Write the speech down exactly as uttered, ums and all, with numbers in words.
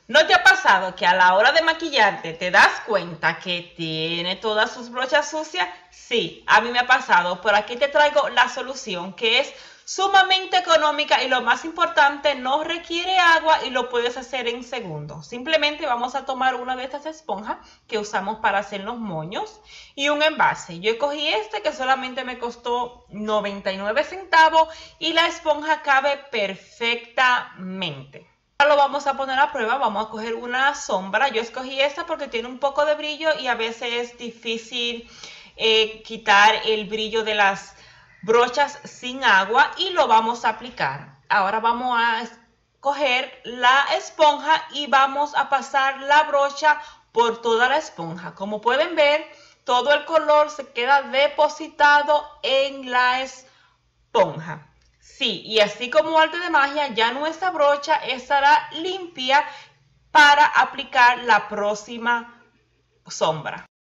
¿No te ha pasado que a la hora de maquillarte te das cuenta que tiene todas sus brochas sucias? Sí, a mí me ha pasado, pero aquí te traigo la solución, que es sumamente económica y lo más importante, no requiere agua y lo puedes hacer en segundos. Simplemente vamos a tomar una de estas esponjas que usamos para hacer los moños y un envase. Yo escogí este que solamente me costó noventa y nueve centavos y la esponja cabe perfectamente. Ahora lo vamos a poner a prueba, vamos a coger una sombra. Yo escogí esta porque tiene un poco de brillo y a veces es difícil eh, quitar el brillo de las brochas sin agua y lo vamos a aplicar. Ahora vamos a coger la esponja y vamos a pasar la brocha por toda la esponja. Como pueden ver, todo el color se queda depositado en la esponja. Sí, y así como arte de magia, ya nuestra brocha estará limpia para aplicar la próxima sombra.